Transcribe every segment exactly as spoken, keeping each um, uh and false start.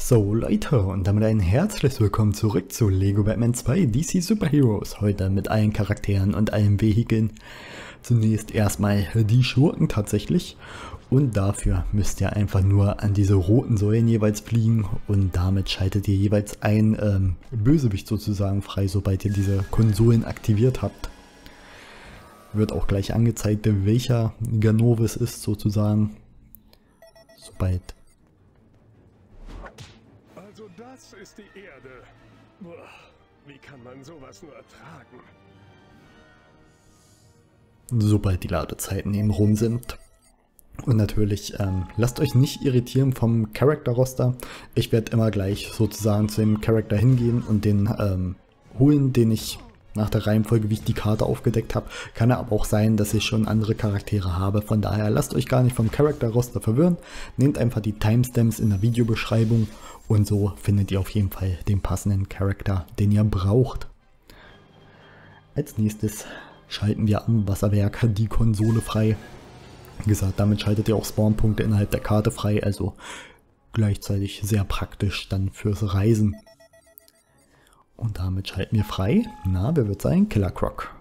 So Leute, und damit ein herzliches Willkommen zurück zu Lego Batman zwei D C Super Heroes. Heute mit allen Charakteren und allen Vehikeln. Zunächst erstmal die Schurken tatsächlich. Und dafür müsst ihr einfach nur an diese roten Säulen jeweils fliegen. Und damit schaltet ihr jeweils ein ähm, Bösewicht sozusagen frei, sobald ihr diese Konsolen aktiviert habt. Wird auch gleich angezeigt, welcher Ganove es ist sozusagen. Sobald... Also das ist die Erde. Boah, wie kann man sowas nur ertragen? Sobald die Ladezeiten eben rum sind. Und natürlich, ähm, lasst euch nicht irritieren vom Charakter-Roster. Ich werde immer gleich sozusagen zu dem Charakter hingehen und den ähm, holen, den ich nach der Reihenfolge, wie ich die Karte aufgedeckt habe. Kann aber auch sein, dass ich schon andere Charaktere habe. Von daher lasst euch gar nicht vom Charakter-Roster verwirren. Nehmt einfach die Timestamps in der Videobeschreibung und so findet ihr auf jeden Fall den passenden Charakter, den ihr braucht. Als nächstes schalten wir am Wasserwerk die Konsole frei. Wie gesagt, damit schaltet ihr auch Spawnpunkte innerhalb der Karte frei, also gleichzeitig sehr praktisch dann fürs Reisen. Und damit schalten wir frei. Na, wer wird sein? Killer Croc.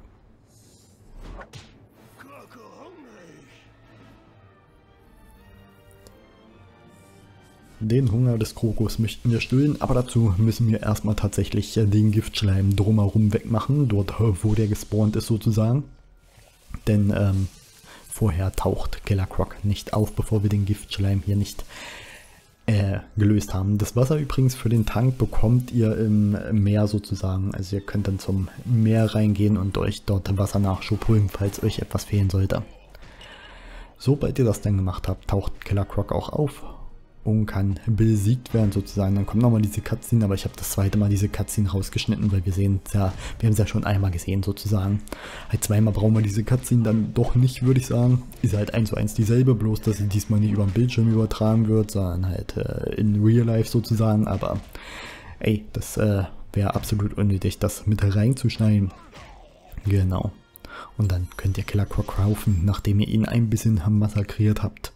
Den Hunger des Krokos möchten wir stillen, aber dazu müssen wir erstmal tatsächlich den Giftschleim drumherum wegmachen, dort wo der gespawnt ist sozusagen. Denn ähm, vorher taucht Killer Croc nicht auf, bevor wir den Giftschleim hier nicht äh, gelöst haben. Das Wasser übrigens für den Tank bekommt ihr im Meer sozusagen. Also ihr könnt dann zum Meer reingehen und euch dort Wassernachschub holen, falls euch etwas fehlen sollte. Sobald ihr das dann gemacht habt, taucht Killer Croc auch auf und kann besiegt werden sozusagen. Dann kommt nochmal diese Cutscene, aber ich habe das zweite Mal diese Cutscene rausgeschnitten, weil wir sehen ja, wir haben es ja schon einmal gesehen sozusagen. Halt zweimal brauchen wir diese Cutscene dann doch nicht, würde ich sagen. Ist halt eins zu eins dieselbe, bloß dass sie diesmal nicht über den Bildschirm übertragen wird, sondern halt äh, in Real Life sozusagen. Aber ey, das äh, wäre absolut unnötig, das mit reinzuschneiden. Genau. Und dann könnt ihr Killer Croc kaufen, nachdem ihr ihn ein bisschen massakriert habt.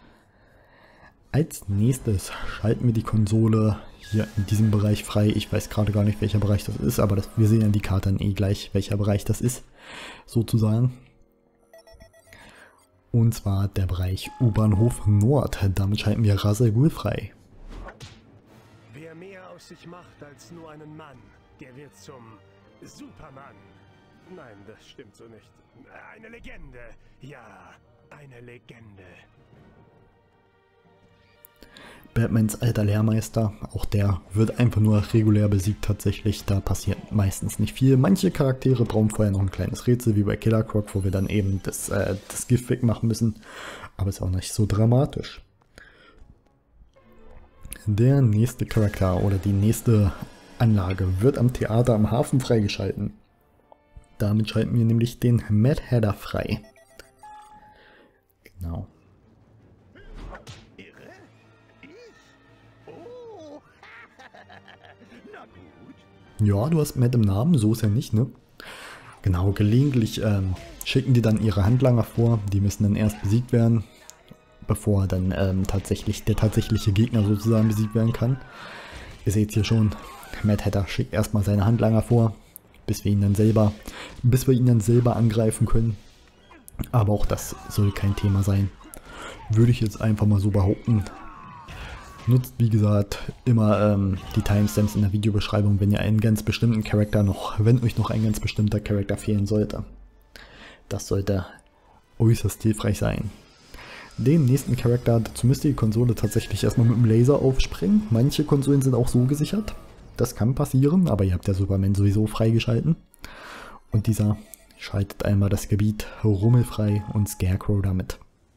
Als nächstes schalten wir die Konsole hier in diesem Bereich frei. Ich weiß gerade gar nicht, welcher Bereich das ist, aber das, wir sehen ja die Karte dann eh gleich, welcher Bereich das ist, sozusagen. Und zwar der Bereich U-Bahnhof Nord. Damit schalten wir Ra's al Ghul frei. Wer mehr aus sich macht als nur einen Mann, der wird zum Superman. Nein, das stimmt so nicht. Eine Legende. Ja, eine Legende. Batmans alter Lehrmeister, auch der wird einfach nur regulär besiegt tatsächlich, da passiert meistens nicht viel. Manche Charaktere brauchen vorher noch ein kleines Rätsel, wie bei Killer Croc, wo wir dann eben das, äh, das Gift wegmachen müssen, aber ist auch nicht so dramatisch. Der nächste Charakter oder die nächste Anlage wird am Theater am Hafen freigeschalten. Damit schalten wir nämlich den Mad Hatter frei. Genau. Ja, du hast Matt im Namen, so ist ja nicht, ne? Genau, gelegentlich ähm, schicken die dann ihre Handlanger vor, die müssen dann erst besiegt werden, bevor dann ähm, tatsächlich der tatsächliche Gegner sozusagen besiegt werden kann. Ihr seht hier schon, Mad Hatter schickt erstmal seine Handlanger vor, bis wir ihn dann selber, bis wir ihn dann selber angreifen können. Aber auch das soll kein Thema sein. Würde ich jetzt einfach mal so behaupten. Nutzt, wie gesagt, immer ähm, die Timestamps in der Videobeschreibung, wenn ihr einen ganz bestimmten Charakter noch, wenn euch noch ein ganz bestimmter Charakter fehlen sollte. Das sollte äußerst hilfreich sein. Den nächsten Charakter, dazu müsst ihr die Konsole tatsächlich erstmal mit dem Laser aufspringen. Manche Konsolen sind auch so gesichert. Das kann passieren, aber ihr habt ja Superman sowieso freigeschalten. Und dieser schaltet einmal das Gebiet rummelfrei und Scarecrow damit.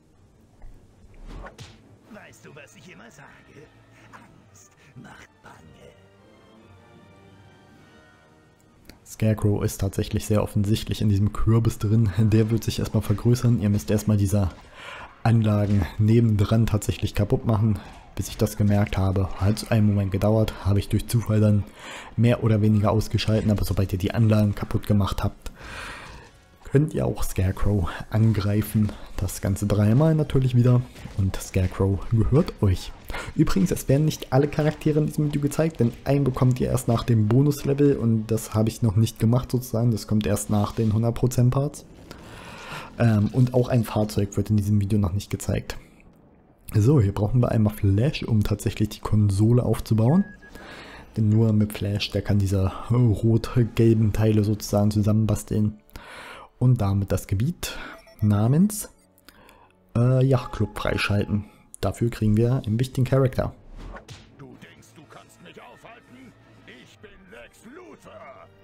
Scarecrow ist tatsächlich sehr offensichtlich in diesem Kürbis drin. Der wird sich erstmal vergrößern. Ihr müsst erstmal diese Anlagen nebendran tatsächlich kaputt machen. Bis ich das gemerkt habe, hat es einen Moment gedauert. Habe ich durch Zufall dann mehr oder weniger ausgeschalten. Aber sobald ihr die Anlagen kaputt gemacht habt, könnt ihr auch Scarecrow angreifen. Das Ganze dreimal natürlich wieder. Und Scarecrow gehört euch. Übrigens, es werden nicht alle Charaktere in diesem Video gezeigt, denn einen bekommt ihr erst nach dem Bonuslevel und das habe ich noch nicht gemacht sozusagen. Das kommt erst nach den hundert Prozent Parts. Ähm, und auch ein Fahrzeug wird in diesem Video noch nicht gezeigt. So, hier brauchen wir einmal Flash, um tatsächlich die Konsole aufzubauen. Denn nur mit Flash, der kann diese rot-gelben Teile sozusagen zusammenbasteln. Und damit das Gebiet namens äh, Yachtclub freischalten. Dafür kriegen wir einen wichtigen Charakter. Du denkst, du kannst mich aufhalten? Ich bin Lex Luthor.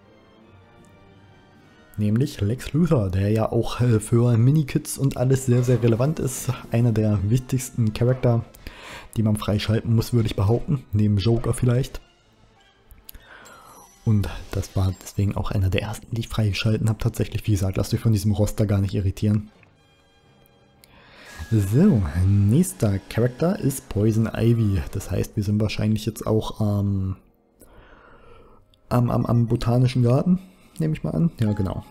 Nämlich Lex Luthor, der ja auch äh, für Minikits und alles sehr, sehr relevant ist. Einer der wichtigsten Charakter, die man freischalten muss, würde ich behaupten. Neben Joker vielleicht. Und das war deswegen auch einer der ersten, die ich freigeschalten habe. Tatsächlich, wie gesagt, lasst euch von diesem Roster gar nicht irritieren. So, nächster Charakter ist Poison Ivy. Das heißt, wir sind wahrscheinlich jetzt auch ähm, am, am, am Botanischen Garten, nehme ich mal an. Ja, genau.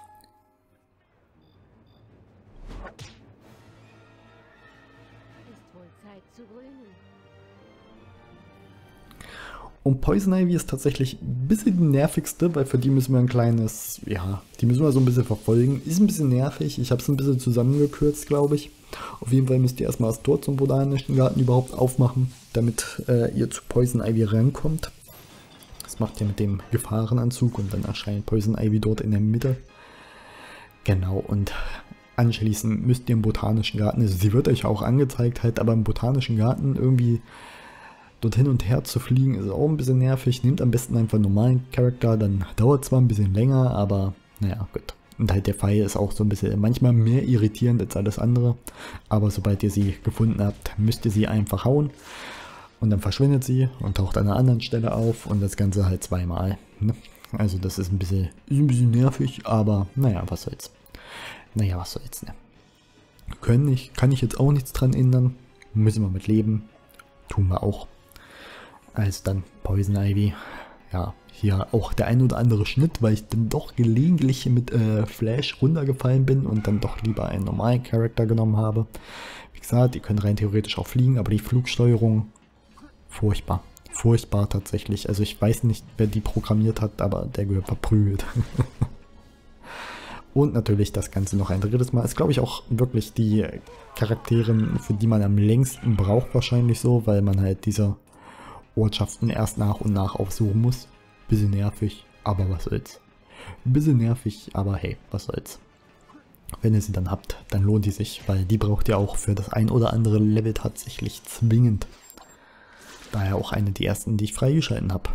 Ist wohl Zeit zu grünen. Und Poison Ivy ist tatsächlich ein bisschen die nervigste, weil für die müssen wir ein kleines, ja, die müssen wir so ein bisschen verfolgen. Ist ein bisschen nervig, ich habe es ein bisschen zusammengekürzt, glaube ich. Auf jeden Fall müsst ihr erstmal das Tor zum Botanischen Garten überhaupt aufmachen, damit äh, ihr zu Poison Ivy rankommt. Das macht ihr mit dem Gefahrenanzug und dann erscheint Poison Ivy dort in der Mitte. Genau, und anschließend müsst ihr im Botanischen Garten, also sie wird euch auch angezeigt halt, aber im Botanischen Garten irgendwie dort hin und her zu fliegen ist auch ein bisschen nervig. Nehmt am besten einfach einen normalen Charakter, dann dauert zwar ein bisschen länger, aber naja, gut. Und halt der Pfeil ist auch so ein bisschen manchmal mehr irritierend als alles andere. Aber sobald ihr sie gefunden habt, müsst ihr sie einfach hauen. Und dann verschwindet sie und taucht an einer anderen Stelle auf und das Ganze halt zweimal. Ne? Also das ist ein bisschen, ist ein bisschen nervig, aber naja, was soll's. Naja, was soll's, ne? Können ich, kann ich jetzt auch nichts dran ändern. Müssen wir mit leben. Tun wir auch. Also dann Poison Ivy. Ja, hier auch der ein oder andere Schnitt, weil ich dann doch gelegentlich mit äh, Flash runtergefallen bin und dann doch lieber einen normalen Charakter genommen habe. Wie gesagt, ihr könnt rein theoretisch auch fliegen, aber die Flugsteuerung, furchtbar. Furchtbar tatsächlich. Also ich weiß nicht, wer die programmiert hat, aber der gehört verprügelt. Und natürlich das Ganze noch ein drittes Mal. Ist, glaube ich, auch wirklich die Charaktere, für die man am längsten braucht wahrscheinlich so, weil man halt diese Ortschaften erst nach und nach aufsuchen muss. Bisschen nervig, aber was soll's. Bisschen nervig, aber hey, was soll's. Wenn ihr sie dann habt, dann lohnt die sich, weil die braucht ihr auch für das ein oder andere Level tatsächlich zwingend. Daher auch eine der ersten, die ich freigeschalten habe.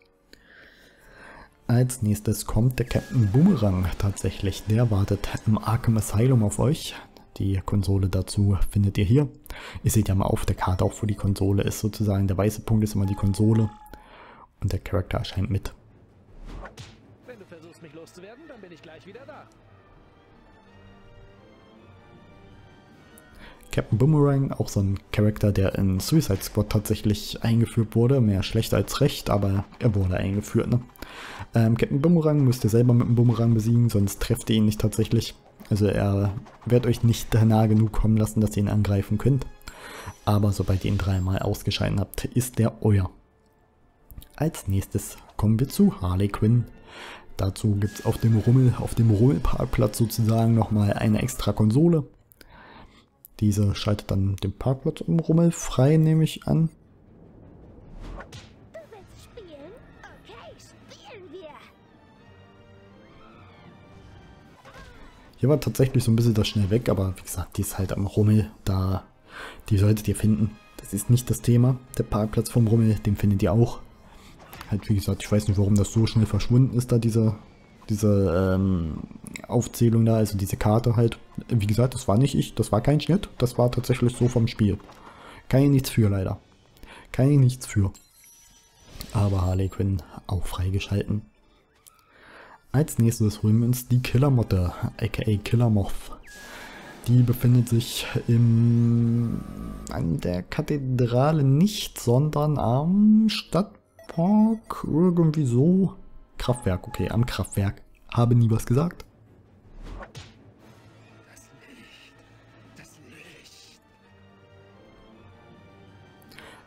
Als nächstes kommt der Captain Boomerang tatsächlich. Der wartet im Arkham Asylum auf euch. Die Konsole dazu findet ihr hier. Ihr seht ja mal auf der Karte auch, wo die Konsole ist sozusagen. Der weiße Punkt ist immer die Konsole. Und der Charakter erscheint mit. Wenn du versuchst, mich loszuwerden, dann bin ich gleich wieder da. Captain Boomerang, auch so ein Charakter, der in Suicide Squad tatsächlich eingeführt wurde. Mehr schlecht als recht, aber er wurde eingeführt. Ne? Ähm, Captain Boomerang müsst ihr selber mit dem Boomerang besiegen, sonst trefft ihr ihn nicht tatsächlich. Also er wird euch nicht nah genug kommen lassen, dass ihr ihn angreifen könnt. Aber sobald ihr ihn dreimal ausgeschaltet habt, ist der euer. Als nächstes kommen wir zu Harley Quinn. Dazu gibt es auf dem Rummel, auf dem Rummelparkplatz sozusagen nochmal eine extra Konsole. Diese schaltet dann den Parkplatz im Rummel frei, nehme ich an. Du willst spielen? Okay, spielen wir. Hier war tatsächlich so ein bisschen das schnell weg, aber wie gesagt, die ist halt am Rummel, da, die solltet ihr finden. Das ist nicht das Thema. Der Parkplatz vom Rummel, den findet ihr auch. Halt wie gesagt, ich weiß nicht, warum das so schnell verschwunden ist, da diese, diese ähm, Aufzählung da, also diese Karte halt. Wie gesagt, das war nicht ich, das war kein Schnitt, das war tatsächlich so vom Spiel. Kann ich nichts für, leider. Kann ich nichts für. Aber Harley Quinn auch freigeschalten. Als nächstes holen wir uns die Killermotte, aka Killermoth. Die befindet sich im, an der Kathedrale nicht, sondern am Stadtpark, irgendwie so. Kraftwerk, okay, am Kraftwerk. Habe nie was gesagt.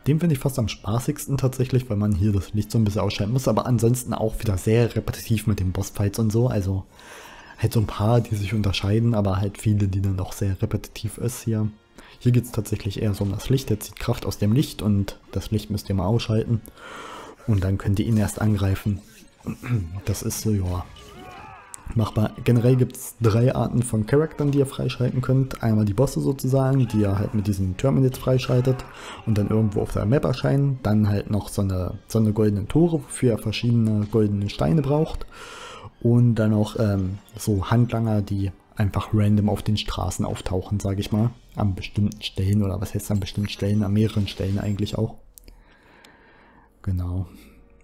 Den finde ich fast am spaßigsten tatsächlich, weil man hier das Licht so ein bisschen ausschalten muss, aber ansonsten auch wieder sehr repetitiv mit den Bossfights und so, also halt so ein paar, die sich unterscheiden, aber halt viele, die dann doch sehr repetitiv ist hier. Hier geht es tatsächlich eher so um das Licht, der zieht Kraft aus dem Licht und das Licht müsst ihr mal ausschalten und dann könnt ihr ihn erst angreifen. Das ist so, ja, machbar. Generell gibt es drei Arten von Charakteren, die ihr freischalten könnt. Einmal die Bosse sozusagen, die ihr halt mit diesen Terminals freischaltet und dann irgendwo auf der Map erscheinen. Dann halt noch so eine, so eine goldene Tore, wofür ihr verschiedene goldene Steine braucht. Und dann auch ähm, so Handlanger, die einfach random auf den Straßen auftauchen, sage ich mal. An bestimmten Stellen, oder was heißt an bestimmten Stellen? An mehreren Stellen eigentlich auch. Genau.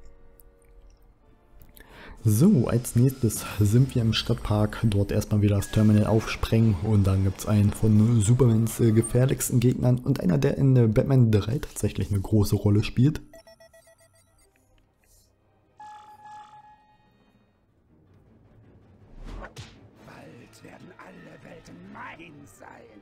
So, als nächstes sind wir im Stadtpark, dort erstmal wieder das Terminal aufsprengen und dann gibt es einen von Supermans äh, gefährlichsten Gegnern und einer, der in äh, Batman drei tatsächlich eine große Rolle spielt. Bald werden alle Welten mein sein.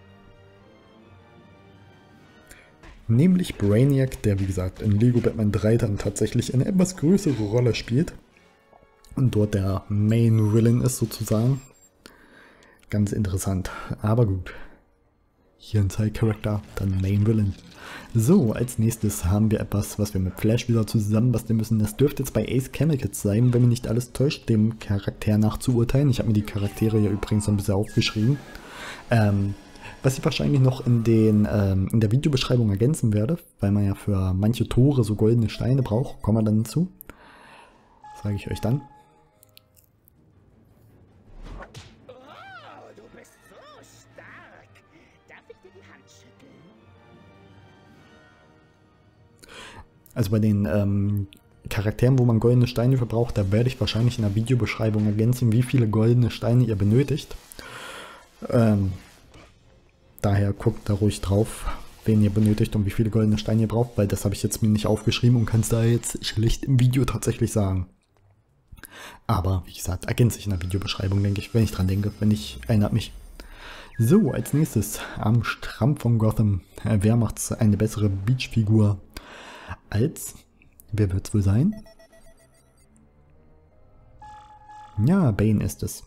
Nämlich Brainiac, der wie gesagt in Lego Batman drei dann tatsächlich eine etwas größere Rolle spielt. Und dort der Main Villain ist sozusagen. Ganz interessant, aber gut. Hier ein Side-Character, dann Main Villain. So, als nächstes haben wir etwas, was wir mit Flash wieder zusammenbasteln müssen. Das dürfte jetzt bei Ace Chemicals sein, wenn mich nicht alles täuscht, dem Charakter nach zu urteilen. Ich habe mir die Charaktere ja übrigens so ein bisschen aufgeschrieben. Ähm, was ich wahrscheinlich noch in, den, ähm, in der Videobeschreibung ergänzen werde, weil man ja für manche Tore so goldene Steine braucht. Kommen wir dann dazu. Das sage ich euch dann. Also bei den ähm, Charakteren, wo man goldene Steine verbraucht, da werde ich wahrscheinlich in der Videobeschreibung ergänzen, wie viele goldene Steine ihr benötigt. Ähm, daher guckt da ruhig drauf, wen ihr benötigt und wie viele goldene Steine ihr braucht, weil das habe ich jetzt mir nicht aufgeschrieben und kann es da jetzt schlicht im Video tatsächlich sagen. Aber wie gesagt, ergänze ich in der Videobeschreibung, denke ich, wenn ich dran denke, wenn ich erinnert mich. So, als nächstes am Strand von Gotham. Wer macht eine bessere Beachfigur als, wer wird es wohl sein? Ja, Bane ist es.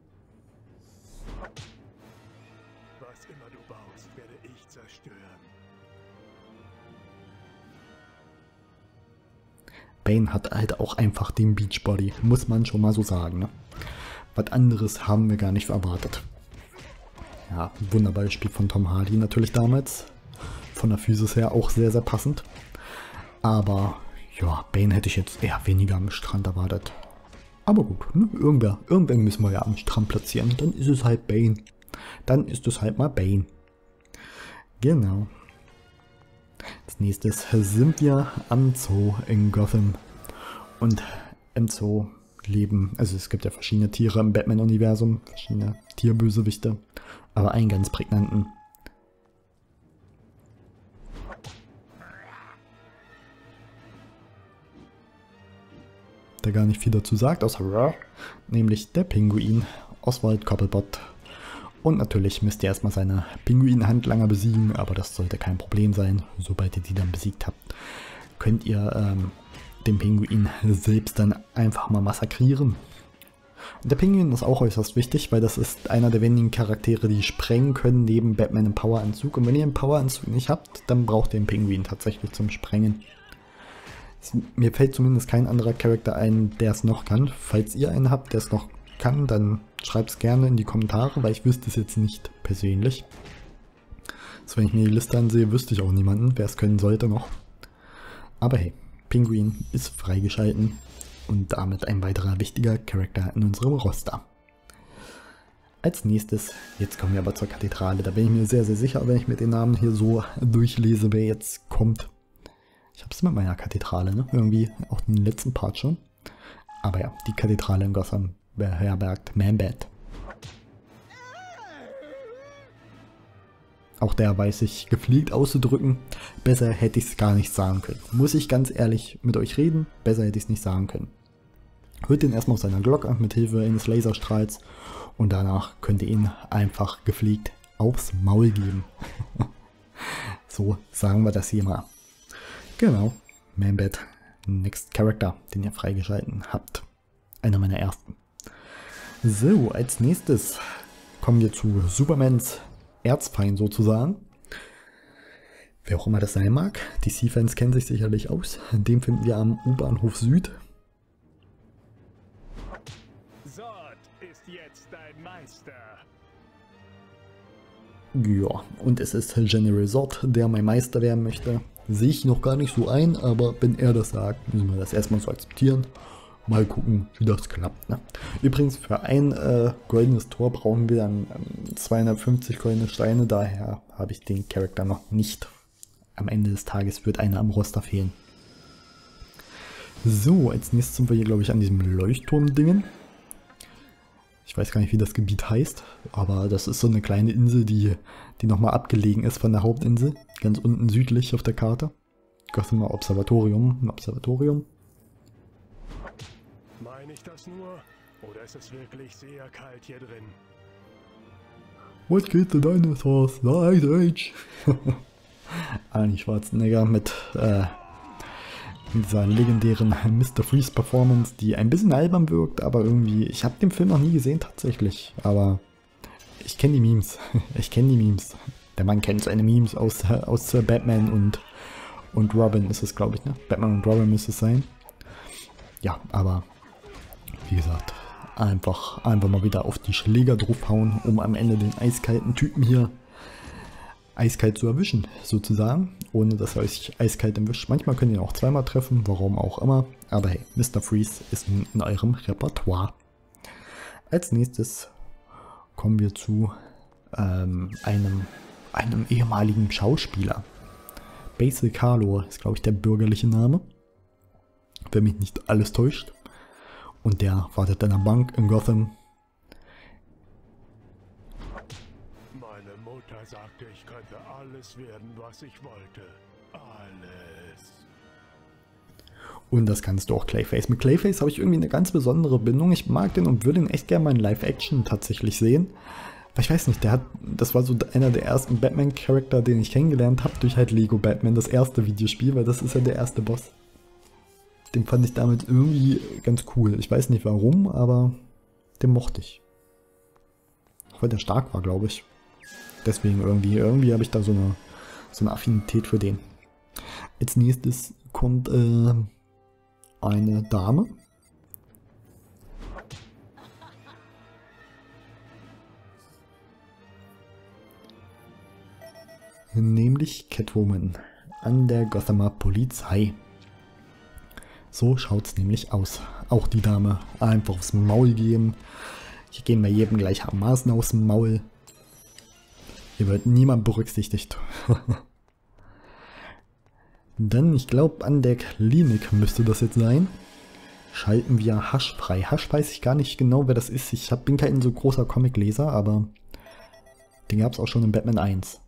Was immer du baust, werde ich zerstören. Bane hat halt auch einfach den Beachbody, muss man schon mal so sagen. Ne? Was anderes haben wir gar nicht erwartet. Ja, wunderbares Spiel von Tom Hardy natürlich damals. Von der Physis her auch sehr, sehr passend. Aber ja, Bane hätte ich jetzt eher weniger am Strand erwartet. Aber gut, ne? Irgendwer, irgendwen müssen wir ja am Strand platzieren. Dann ist es halt Bane. Dann ist es halt mal Bane. Genau. Als nächstes sind wir am Zoo in Gotham. Und im Zoo leben, also es gibt ja verschiedene Tiere im Batman-Universum, verschiedene Tierbösewichte, aber einen ganz prägnanten. Der gar nicht viel dazu sagt, außer nämlich der Pinguin, Oswald Cobblepot. Und natürlich müsst ihr erstmal seine Pinguin-Handlanger besiegen, aber das sollte kein Problem sein. Sobald ihr die dann besiegt habt, könnt ihr ähm, den Pinguin selbst dann einfach mal massakrieren. Und der Pinguin ist auch äußerst wichtig, weil das ist einer der wenigen Charaktere, die sprengen können neben Batman im Poweranzug. Und wenn ihr einen Poweranzug nicht habt, dann braucht ihr den Pinguin tatsächlich zum Sprengen. Mir fällt zumindest kein anderer Charakter ein, der es noch kann. Falls ihr einen habt, der es noch kann, dann schreibt es gerne in die Kommentare, weil ich wüsste es jetzt nicht persönlich. Also wenn ich mir die Liste ansehe, wüsste ich auch niemanden, wer es können sollte noch. Aber hey, Pinguin ist freigeschalten und damit ein weiterer wichtiger Charakter in unserem Roster. Als nächstes, jetzt kommen wir aber zur Kathedrale. Da bin ich mir sehr, sehr sicher, wenn ich mir den Namen hier so durchlese, wer jetzt kommt. Ich habe es mit meiner Kathedrale, ne? Irgendwie auch den letzten Part schon. Aber ja, die Kathedrale in Gotham beherbergt Man-Bat. Auch der weiß sich gepflegt auszudrücken. Besser hätte ich es gar nicht sagen können. Muss ich ganz ehrlich mit euch reden, besser hätte ich es nicht sagen können. Hört ihn erstmal auf seiner Glocke mit Hilfe eines Laserstrahls und danach könnt ihr ihn einfach gepflegt aufs Maul geben. So sagen wir das hier mal. Genau, Man-Bat. Next Character, den ihr freigeschalten habt. Einer meiner ersten. So, als nächstes kommen wir zu Supermans Erzfeind sozusagen. Wer auch immer das sein mag. Die D C-Fans kennen sich sicherlich aus. Den finden wir am U-Bahnhof Süd. Zod ist jetzt dein Meister. Ja, und es ist General Zod, der mein Meister werden möchte. Sehe ich noch gar nicht so ein, aber wenn er das sagt, müssen wir das erstmal so akzeptieren. Mal gucken, wie das klappt. Ne? Übrigens, für ein äh, goldenes Tor brauchen wir dann ähm, zweihundertfünfzig goldene Steine, daher habe ich den Charakter noch nicht. Am Ende des Tages wird einer am Roster fehlen. So, als nächstes sind wir hier, glaube ich, an diesem Leuchtturm-Dingen. Ich weiß gar nicht, wie das Gebiet heißt, aber das ist so eine kleine Insel, die, die nochmal abgelegen ist von der Hauptinsel. Ganz unten südlich auf der Karte. Gotham Observatorium, ein Observatorium. Meine ich das nur? Oder ist es wirklich sehr kalt hier drin? What killed the dinosaurs? The Ice Age. Arnie Schwarzenegger mit äh, dieser legendären Mister Freeze Performance, die ein bisschen albern wirkt, aber irgendwie, ich habe den Film noch nie gesehen tatsächlich, aber ich kenne die Memes, ich kenne die Memes. Der Mann kennt seine Memes aus, aus Batman und, und Robin ist es, glaube ich, ne? Batman und Robin müsste es sein. Ja, aber wie gesagt, einfach, einfach mal wieder auf die Schläger draufhauen, um am Ende den eiskalten Typen hier eiskalt zu erwischen, sozusagen, ohne dass er euch eiskalt erwischt. Manchmal könnt ihr ihn auch zweimal treffen, warum auch immer, aber hey, Mister Freeze ist nun in eurem Repertoire. Als nächstes kommen wir zu ähm, einem, einem ehemaligen Schauspieler. Basil Karlo ist, glaube ich, der bürgerliche Name, wenn mich nicht alles täuscht. Und der wartet an der Bank in Gotham. Meine Mutter sagte, ich könnte alles werden, was ich wollte. Alles. Und das kannst du auch Clayface. Mit Clayface habe ich irgendwie eine ganz besondere Bindung. Ich mag den und würde ihn echt gerne mal in Live-Action tatsächlich sehen. Weil ich weiß nicht, der hat, das war so einer der ersten Batman-Charakter, den ich kennengelernt habe, durch halt Lego Batman, das erste Videospiel, weil das ist ja der erste Boss. Den fand ich damals irgendwie ganz cool. Ich weiß nicht warum, aber den mochte ich. Auch weil der stark war, glaube ich. Deswegen irgendwie, irgendwie habe ich da so eine, so eine Affinität für den. Als nächstes kommt äh, eine Dame. Nämlich Catwoman an der Gothamer Polizei. So schaut es nämlich aus. Auch die Dame einfach aufs Maul geben. Hier gehen wir jedem gleichermaßen aus dem Maul. Hier wird niemand berücksichtigt. Dann, ich glaube, an der Klinik müsste das jetzt sein. Schalten wir Hush frei. Hush weiß ich gar nicht genau, wer das ist. Ich hab, bin kein so großer Comicleser, aber den gab es auch schon in Batman eins.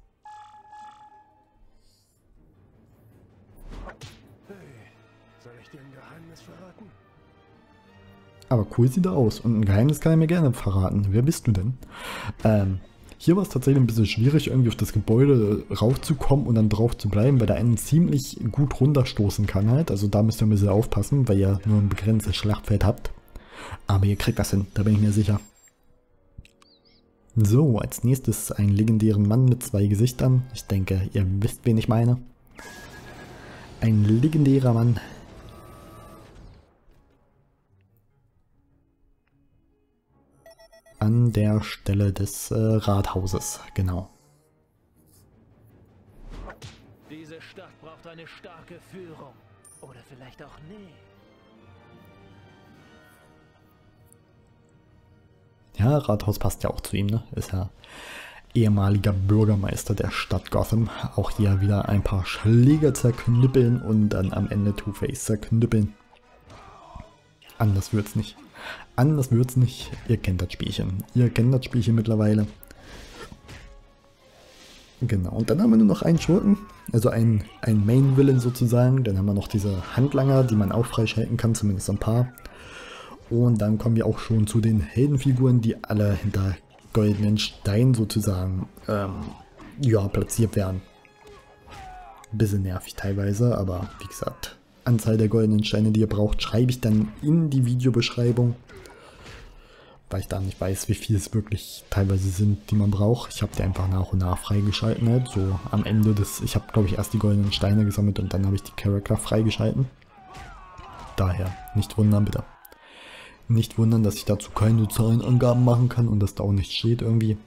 Aber cool sieht er aus und ein Geheimnis kann er mir gerne verraten. Wer bist du denn? Ähm, hier war es tatsächlich ein bisschen schwierig, irgendwie auf das Gebäude raufzukommen und dann drauf zu bleiben, weil der einen ziemlich gut runterstoßen kann halt. Also da müsst ihr ein bisschen aufpassen, weil ihr nur ein begrenztes Schlachtfeld habt. Aber ihr kriegt das hin, da bin ich mir sicher. So, als nächstes einen legendären Mann mit zwei Gesichtern. Ich denke, ihr wisst, wen ich meine. Ein legendärer Mann. An der Stelle des äh, Rathauses, genau. Diese Stadt braucht eine starke Führung. Oder vielleicht auch nicht. Ja, Rathaus passt ja auch zu ihm, ne? Ist ja ehemaliger Bürgermeister der Stadt Gotham. Auch hier wieder ein paar Schläge zerknüppeln und dann am Ende Two-Face zerknüppeln. Anders wird's nicht. Anders wird's nicht. Ihr kennt das Spielchen. Ihr kennt das Spielchen mittlerweile. Genau, und dann haben wir nur noch einen Schurken. Also einen, einen Main-Villain sozusagen. Dann haben wir noch diese Handlanger, die man auch freischalten kann, zumindest ein paar. Und dann kommen wir auch schon zu den Heldenfiguren, die alle hinter goldenen Steinen sozusagen ähm, ja, platziert werden. Ein bisschen nervig teilweise, aber wie gesagt, Anzahl der goldenen Steine, die ihr braucht, schreibe ich dann in die Videobeschreibung. Weil ich da nicht weiß, wie viel es wirklich teilweise sind, die man braucht. Ich habe die einfach nach und nach freigeschalten. Halt. So am Ende des, ich habe glaube ich erst die goldenen Steine gesammelt und dann habe ich die Charakter freigeschalten. Daher, nicht wundern bitte. Nicht wundern, dass ich dazu keine Zahlenangaben machen kann und dass da auch nicht steht irgendwie.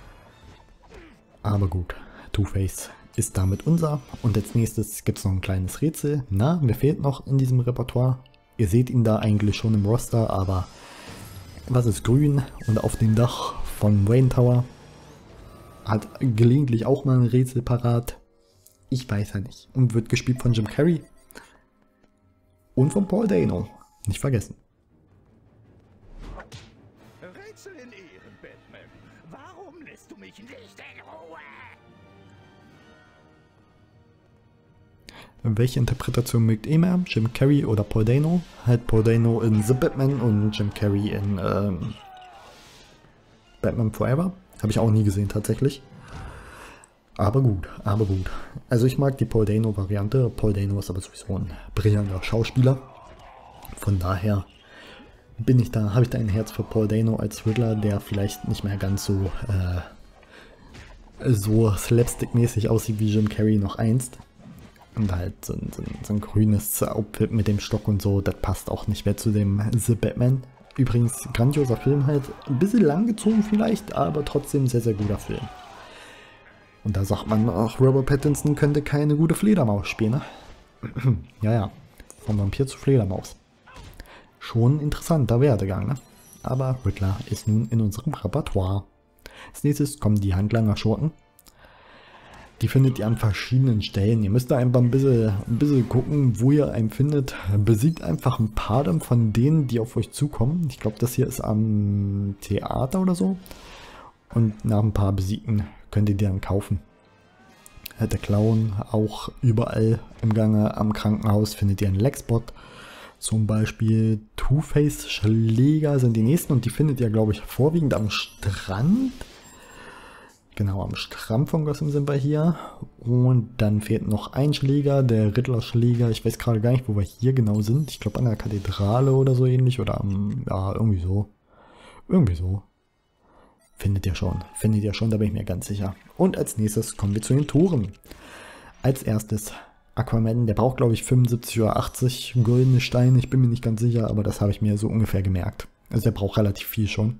Aber gut, Two-Face ist damit unser. Und als nächstes gibt es noch ein kleines Rätsel. Na, mir fehlt noch in diesem Repertoire. Ihr seht ihn da eigentlich schon im Roster, aber was ist grün und auf dem Dach von Wayne Tower? Hat gelegentlich auch mal ein Rätsel parat. Ich weiß ja nicht. Und wird gespielt von Jim Carrey. Und von Paul Dano. Nicht vergessen. Rätsel in Ehren, Batman. Warum lässt du mich nicht in Ruhe? Welche Interpretation mögt ihr mehr? Jim Carrey oder Paul Dano? Halt Paul Dano in The Batman und Jim Carrey in ähm, Batman Forever. Habe ich auch nie gesehen tatsächlich. Aber gut, aber gut. Also ich mag die Paul Dano Variante. Paul Dano ist aber sowieso ein brillanter Schauspieler. Von daher bin ich da, habe ich da ein Herz für Paul Dano als Riddler, der vielleicht nicht mehr ganz so äh, so slapstick-mäßig aussieht wie Jim Carrey noch einst. Und halt so ein, so, ein, so ein grünes Outfit mit dem Stock und so, das passt auch nicht mehr zu dem The Batman. Übrigens, grandioser Film halt, ein bisschen langgezogen vielleicht, aber trotzdem sehr, sehr guter Film. Und da sagt man, ach, Robert Pattinson könnte keine gute Fledermaus spielen, ne? Ja, ja, vom Vampir zu Fledermaus. Schon ein interessanter Werdegang, ne? Aber Riddler ist nun in unserem Repertoire. Als nächstes kommen die Handlanger-Schurken. Die findet ihr an verschiedenen Stellen. Ihr müsst da einfach ein bisschen, ein bisschen gucken, wo ihr einen findet. Besiegt einfach ein paar von denen, die auf euch zukommen. Ich glaube, das hier ist am Theater oder so. Und nach ein paar Besiegten könnt ihr die dann kaufen. Der Clown auch überall im Gange. Am Krankenhaus findet ihr einen Lexbot. Zum Beispiel Two-Face-Schläger sind die nächsten. Und die findet ihr, glaube ich, vorwiegend am Strand. Genau, am Strand von Gotham sind wir hier. Und dann fehlt noch ein Schläger, der Riddler-Schläger. Ich weiß gerade gar nicht, wo wir hier genau sind. Ich glaube an der Kathedrale oder so ähnlich. Oder am, ja, irgendwie so. Irgendwie so. Findet ihr schon. Findet ihr schon, da bin ich mir ganz sicher. Und als nächstes kommen wir zu den Toren. Als erstes Aquaman. Der braucht, glaube ich, fünfundsiebzig oder achtzig goldene Steine. Ich bin mir nicht ganz sicher, aber das habe ich mir so ungefähr gemerkt. Also der braucht relativ viel schon.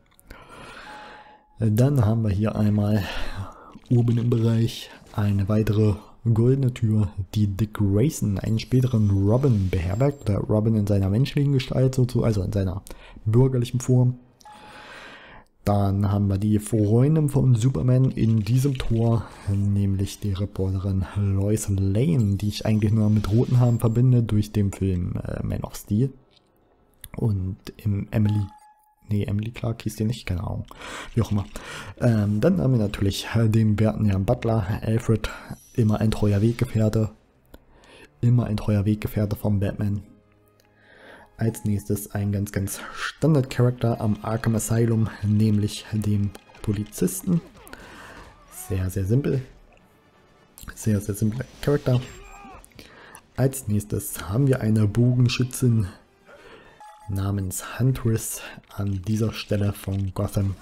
Dann haben wir hier einmal oben im Bereich eine weitere goldene Tür, die Dick Grayson, einen späteren Robin, beherbergt. Der Robin in seiner menschlichen Gestalt, sozusagen, also in seiner bürgerlichen Form. Dann haben wir die Freundin von Superman in diesem Tor, nämlich die Reporterin Lois Lane, die ich eigentlich nur mit roten Haaren verbinde durch den Film äh, Man of Steel. Und im Emily Nee, Emily Clark hieß die nicht, keine Ahnung. Wie auch immer. Ähm, dann haben wir natürlich den werten Herrn Butler, Alfred, immer ein treuer Weggefährte. Immer ein treuer Weggefährte vom Batman. Als nächstes ein ganz, ganz Standard-Charakter am Arkham Asylum, nämlich dem Polizisten. Sehr, sehr simpel. Sehr, sehr simpler Charakter. Als nächstes haben wir eine Bogenschützin namens Huntress an dieser Stelle von Gotham.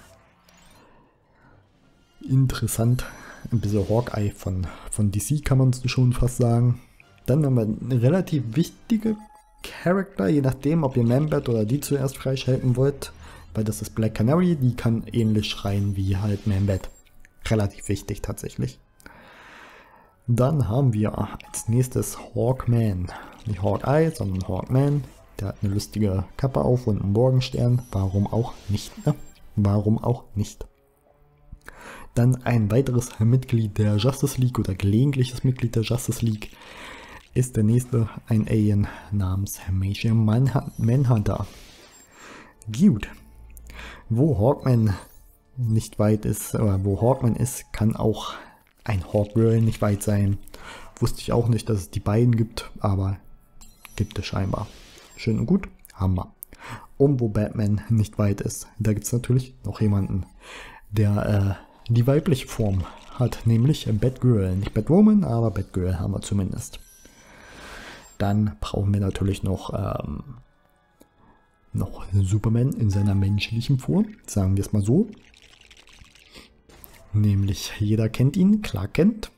Interessant. Ein bisschen Hawkeye von, von D C kann man es schon fast sagen. Dann haben wir eine relativ wichtige Charakter, je nachdem, ob ihr Man-Bat oder die zuerst freischalten wollt. Weil das ist Black Canary, die kann ähnlich schreien wie halt Man-Bat. Relativ wichtig tatsächlich. Dann haben wir als nächstes Hawkman. Nicht Hawkeye, sondern Hawkman. Der hat eine lustige Kappe auf und einen Morgenstern. Warum auch nicht, ne? Warum auch nicht? Dann ein weiteres Mitglied der Justice League oder gelegentliches Mitglied der Justice League ist der nächste, ein Alien namens Martian Manhunter. Gut. Wo Hawkman nicht weit ist, oder wo Hawkman ist, kann auch ein Hawkgirl nicht weit sein. Wusste ich auch nicht, dass es die beiden gibt, aber gibt es scheinbar. Schön und gut, haben wir. Und wo Batman nicht weit ist, da gibt es natürlich noch jemanden, der die weibliche Form hat, nämlich Batgirl. Nicht Batwoman, aber Batgirl haben wir zumindest. Dann brauchen wir natürlich noch, ähm, noch Superman in seiner menschlichen Form, sagen wir es mal so. Nämlich jeder kennt ihn, Clark Kent.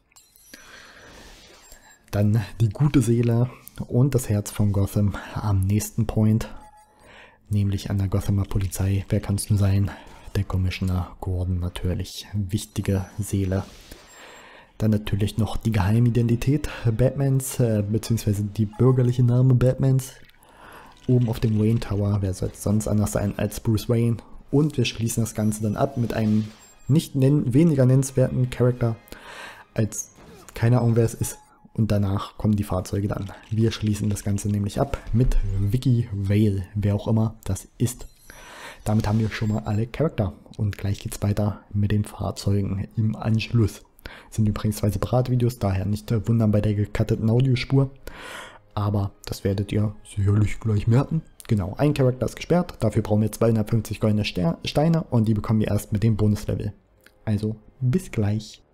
Dann die gute Seele und das Herz von Gotham am nächsten Point, nämlich an der Gothamer Polizei. Wer kann es nur sein? Der Commissioner Gordon natürlich, wichtige Seele. Dann natürlich noch die Geheimidentität Batmans, äh, beziehungsweise die bürgerliche Name Batmans. Oben auf dem Wayne Tower, wer soll es sonst anders sein als Bruce Wayne. Und wir schließen das Ganze dann ab mit einem nicht nenn weniger nennenswerten Charakter, als keine Ahnung wer es ist. Und danach kommen die Fahrzeuge dann. Wir schließen das Ganze nämlich ab mit Vicky Vale, wer auch immer das ist. Damit haben wir schon mal alle Charakter. Und gleich geht es weiter mit den Fahrzeugen im Anschluss. Das sind übrigens zwei separate Videos, daher nicht wundern bei der gecutteten Audiospur. Aber das werdet ihr sicherlich gleich merken. Genau, ein Charakter ist gesperrt, dafür brauchen wir zweihundertfünfzig goldene Steine und die bekommen wir erst mit dem Bonuslevel. Also, bis gleich.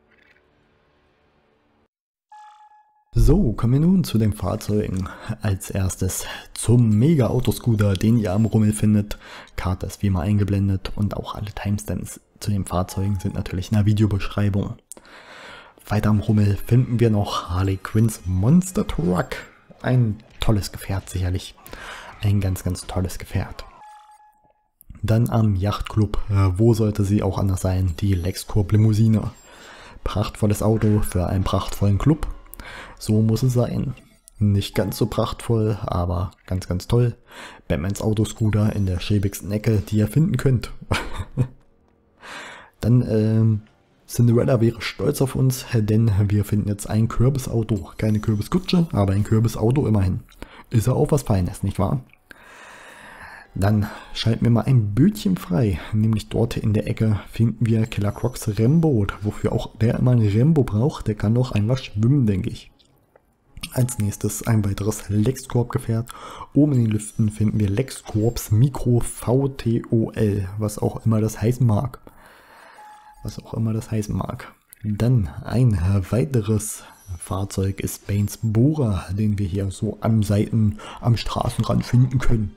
So, kommen wir nun zu den Fahrzeugen. Als erstes zum Mega-Autoscooter, den ihr am Rummel findet. Karte ist wie immer eingeblendet und auch alle Timestamps zu den Fahrzeugen sind natürlich in der Videobeschreibung. Weiter am Rummel finden wir noch Harley Quinns Monster Truck. Ein tolles Gefährt sicherlich. Ein ganz, ganz tolles Gefährt. Dann am Yachtclub, äh, wo sollte sie auch anders sein, die LexCorp Limousine. Prachtvolles Auto für einen prachtvollen Club. So muss es sein. Nicht ganz so prachtvoll, aber ganz, ganz toll. Batmans Autoscooter in der schäbigsten Ecke, die ihr finden könnt. Dann, ähm, Cinderella wäre stolz auf uns, denn wir finden jetzt ein Kürbisauto. Keine Kürbiskutsche, aber ein Kürbisauto immerhin. Ist ja auch was Feines, nicht wahr? Dann schalten wir mal ein Bötchen frei, nämlich dort in der Ecke finden wir Killer Crocs Rennboot, wofür auch der immer ein Rembo braucht, der kann doch einfach schwimmen, denke ich. Als nächstes ein weiteres LexCorp-Gefährt. Oben in den Lüften finden wir LexCorps Micro V T O L, was auch immer das heißen mag. Was auch immer das heißen mag. Dann ein weiteres Fahrzeug ist Banes Bohrer, den wir hier so am Seiten, am Straßenrand finden können.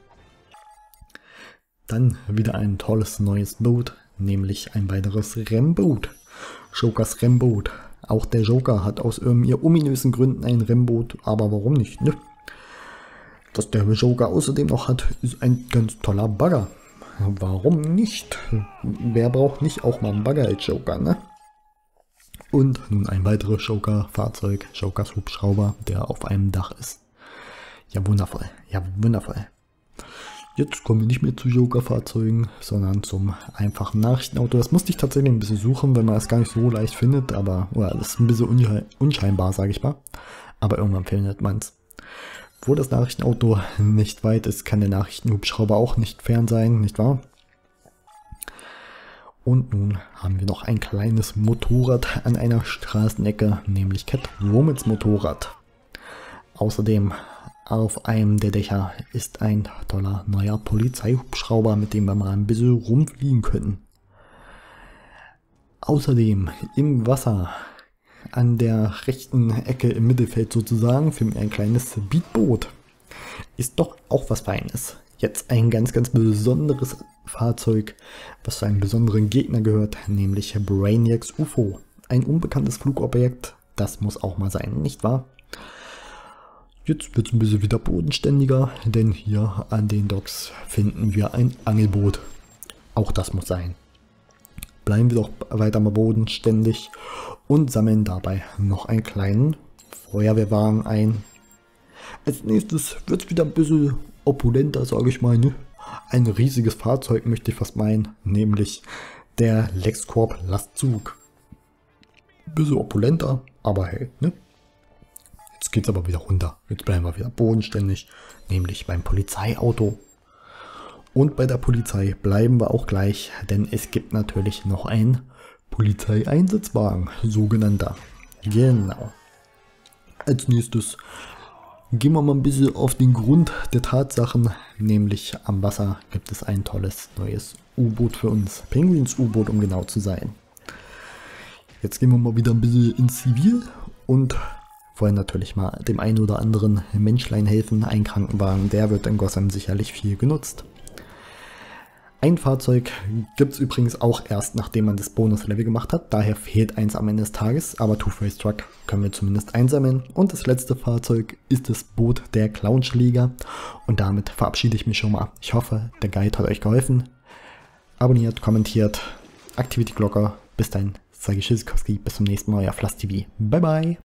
Dann wieder ein tolles neues Boot, nämlich ein weiteres Rennboot. Jokers Rennboot. Auch der Joker hat aus irgendwie ominösen Gründen ein Rennboot, aber warum nicht, ne? Dass der Joker außerdem noch hat, ist ein ganz toller Bagger. Warum nicht? Wer braucht nicht auch mal einen Bagger als Joker, ne? Und nun ein weiteres Joker-Fahrzeug, Jokers Hubschrauber, der auf einem Dach ist. Ja, wundervoll. Ja, wundervoll. Jetzt kommen wir nicht mehr zu Joker-Fahrzeugen, sondern zum einfachen Nachrichtenauto. Das musste ich tatsächlich ein bisschen suchen, wenn man es gar nicht so leicht findet, aber oh, das ist ein bisschen unsche unscheinbar, sage ich mal. Aber irgendwann findet man es. Wo das Nachrichtenauto nicht weit ist, kann der Nachrichtenhubschrauber auch nicht fern sein, nicht wahr? Und nun haben wir noch ein kleines Motorrad an einer Straßenecke, nämlich Catwomans Motorrad. Außerdem auf einem der Dächer ist ein toller neuer Polizeihubschrauber, mit dem wir mal ein bisschen rumfliegen können. Außerdem im Wasser, an der rechten Ecke im Mittelfeld sozusagen, finden wir ein kleines Speedboot. Ist doch auch was Feines. Jetzt ein ganz, ganz besonderes Fahrzeug, was zu einem besonderen Gegner gehört, nämlich Brainiacs U F O. Ein unbekanntes Flugobjekt, das muss auch mal sein, nicht wahr? Jetzt wird es ein bisschen wieder bodenständiger, denn hier an den Docks finden wir ein Angelboot. Auch das muss sein. Bleiben wir doch weiter mal bodenständig und sammeln dabei noch einen kleinen Feuerwehrwagen ein. Als nächstes wird es wieder ein bisschen opulenter, sage ich mal. Ne? Ein riesiges Fahrzeug möchte ich fast meinen, nämlich der LexCorp Lastzug. Bisschen opulenter, aber hey, ne? Jetzt geht es aber wieder runter. Jetzt bleiben wir wieder bodenständig, nämlich beim Polizeiauto. Und bei der Polizei bleiben wir auch gleich, denn es gibt natürlich noch einen Polizeieinsatzwagen, sogenannter. Genau. Als nächstes gehen wir mal ein bisschen auf den Grund der Tatsachen, nämlich am Wasser gibt es ein tolles neues U-Boot für uns. Penguins U-Boot, um genau zu sein. jetzt gehen wir mal wieder ein bisschen ins Zivil und wollen natürlich mal dem einen oder anderen Menschlein helfen. Ein Krankenwagen, der wird in Gotham sicherlich viel genutzt. Ein Fahrzeug gibt es übrigens auch erst, nachdem man das Bonus-Level gemacht hat. Daher fehlt eins am Ende des Tages, aber Two-Face Truck können wir zumindest einsammeln. Und das letzte Fahrzeug ist das Boot der Clownschläger. Und damit verabschiede ich mich schon mal. Ich hoffe, der Guide hat euch geholfen. Abonniert, kommentiert, aktiviert die Glocke. Bis dahin, sage ich Schizikowski. Bis zum nächsten Mal, euer Flass T V. Bye bye.